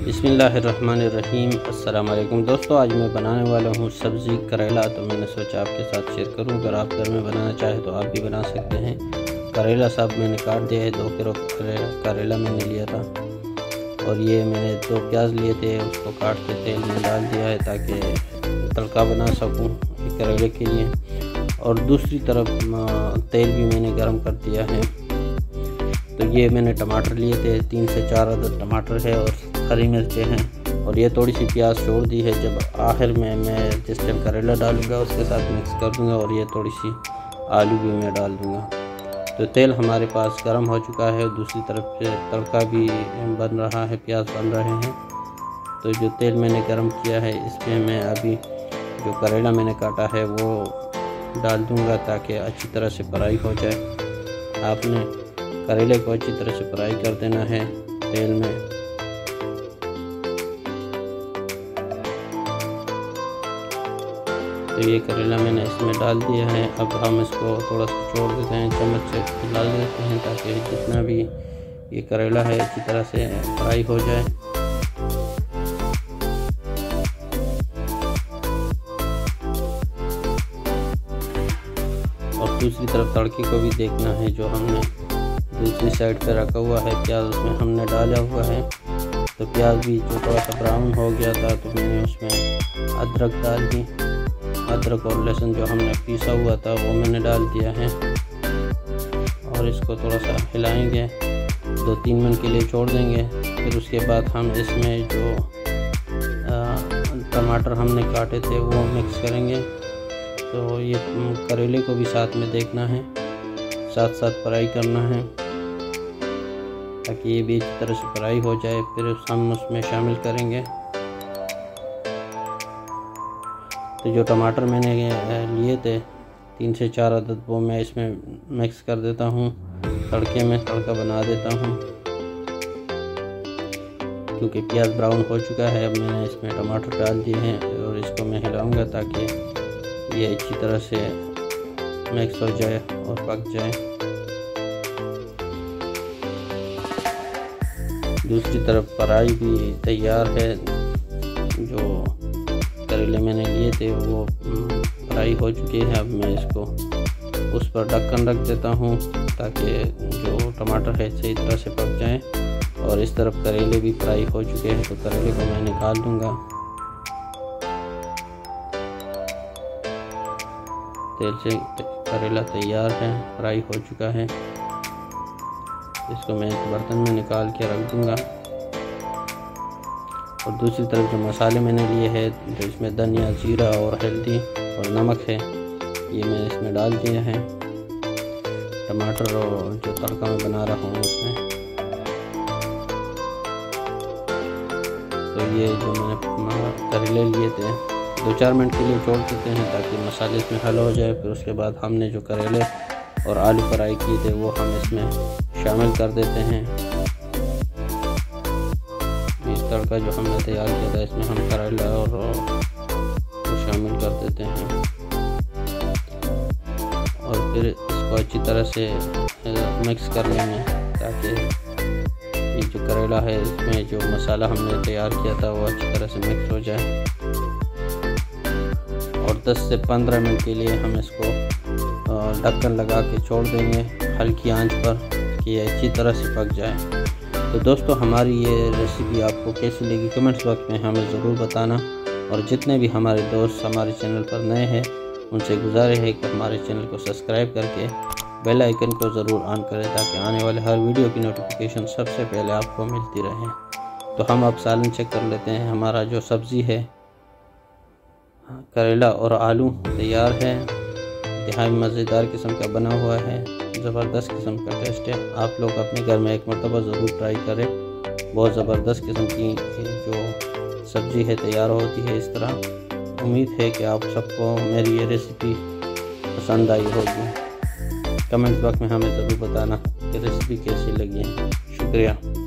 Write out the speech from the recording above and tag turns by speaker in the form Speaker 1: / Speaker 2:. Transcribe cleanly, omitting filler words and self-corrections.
Speaker 1: बिस्मिल्लाहिर्रहमानिर्रहीम। अस्सलाम वालेकुम दोस्तों, आज मैं बनाने वाला हूँ सब्ज़ी करेला। तो मैंने सोचा आपके साथ शेयर करूँ। अगर आप घर में बनाना चाहें तो आप भी बना सकते हैं। करेला साहब मैंने काट दिया है, 2 किलो करेला मैंने लिया था। और ये मैंने 2 प्याज लिए थे, उसको काट के तेल में डाल दिया है ताकि तड़का बना सकूँ करेले के लिए। और दूसरी तरफ तेल भी मैंने गर्म कर दिया है। तो ये मैंने टमाटर लिए थे, 3 से 4 अदद टमाटर है और हरी मिर्चें हैं। और ये थोड़ी सी प्याज छोड़ दी है। जब आखिर में मैं जिस टाइम करेला डालूँगा उसके साथ मिक्स कर दूँगा। और ये थोड़ी सी आलू भी मैं डाल दूँगा। तो तेल हमारे पास गर्म हो चुका है। दूसरी तरफ से तड़का भी बन रहा है, प्याज बन रहे हैं। तो जो तेल मैंने गर्म किया है इसमें मैं अभी जो करेला मैंने काटा है वो डाल दूँगा ताकि अच्छी तरह से फ्राई हो जाए। आपने करेले को अच्छी तरह से फ्राई कर देना है तेल में। तो ये करेला मैंने इसमें डाल दिया है। अब हम इसको थोड़ा सा छोड़ देते हैं, चम्मच से डाल देते हैं ताकि जितना भी ये करेला है अच्छी तरह से फ्राई हो जाए। और दूसरी तरफ तड़के को भी देखना है। जो हमने दूसरी साइड पे रखा हुआ है प्याज, उसमें हमने डाला हुआ है। तो प्याज भी जो थोड़ा सा ब्राउन हो गया था तो मैंने उसमें अदरक डाल दी। अदरक और लहसुन जो हमने पीसा हुआ था वो मैंने डाल दिया है। और इसको थोड़ा सा हिलाएंगे, 2-3 मिनट के लिए छोड़ देंगे। फिर उसके बाद हम इसमें जो टमाटर हमने काटे थे वो मिक्स करेंगे। तो ये करेले को भी साथ में देखना है, साथ साथ फ्राई करना है ताकि ये भी अच्छी तरह से फ्राई हो जाए। फिर हम उसमें शामिल करेंगे। तो जो टमाटर मैंने लिए थे 3 से 4 अदद, वो मैं इसमें मिक्स कर देता हूँ। तड़के में तड़का बना देता हूँ क्योंकि प्याज ब्राउन हो चुका है। अब मैंने इसमें टमाटर डाल दिए हैं और इसको मैं हिलाऊंगा ताकि ये अच्छी तरह से मिक्स हो जाए और पक जाए। दूसरी तरफ फ्राई भी तैयार है। जो करेले मैंने लिए थे वो फ्राई हो चुके हैं। अब मैं इसको उस पर ढक्कन रख देता हूँ ताकि जो टमाटर है सही तरह से पक जाए। और इस तरफ करेले भी फ्राई हो चुके हैं। तो करेले को मैं निकाल दूँगा। तेल से करेला तैयार है, फ्राई हो चुका है। इसको मैं एक बर्तन में निकाल के रख दूँगा। और दूसरी तरफ जो मसाले मैंने लिए हैं, जो इसमें धनिया, जीरा और हल्दी और नमक है, ये मैंने इसमें डाल दिया है। टमाटर और जो तड़का मैं बना रहा हूँ उसमें। तो ये जो मैंने करेले लिए थे 2-4 मिनट के लिए छोड़ देते हैं ताकि मसाले इसमें हल हो जाए। फिर उसके बाद हमने जो करेले और आलू फ्राई किए थे वो हम इसमें शामिल कर देते हैं। तड़का जो हमने तैयार किया था इसमें हम करेला और शामिल कर देते हैं। और फिर इसको अच्छी तरह से मिक्स कर लेंगे ताकि ये जो करेला है इसमें जो मसाला हमने तैयार किया था वो अच्छी तरह से मिक्स हो जाए। और 10 से 15 मिनट के लिए हम इसको ढक्कन लगा के छोड़ देंगे हल्की आंच पर कि ये अच्छी तरह से पक जाए। तो दोस्तों, हमारी ये रेसिपी आपको कैसी लगी कमेंट्स बॉक्स में हमें ज़रूर बताना। और जितने भी हमारे दोस्त हमारे चैनल पर नए हैं उनसे गुजारिश है कि हमारे चैनल को सब्सक्राइब करके बेल आइकन को ज़रूर ऑन करें ताकि आने वाले हर वीडियो की नोटिफिकेशन सबसे पहले आपको मिलती रहे। तो हम अब सालन चेक कर लेते हैं। हमारा जो सब्ज़ी है करेला और आलू तैयार है। इंतहाई मज़ेदार किस्म का बना हुआ है, ज़बरदस्त किस्म का टेस्ट है। आप लोग अपने घर में एक मरतबा ज़रूर ट्राई करें। बहुत ज़बरदस्त किस्म की जो सब्ज़ी है तैयार होती है इस तरह। उम्मीद है कि आप सबको मेरी ये रेसिपी पसंद आई होगी। कमेंट बॉक्स में हमें ज़रूर बताना कि रेसिपी कैसी लगी है। शुक्रिया।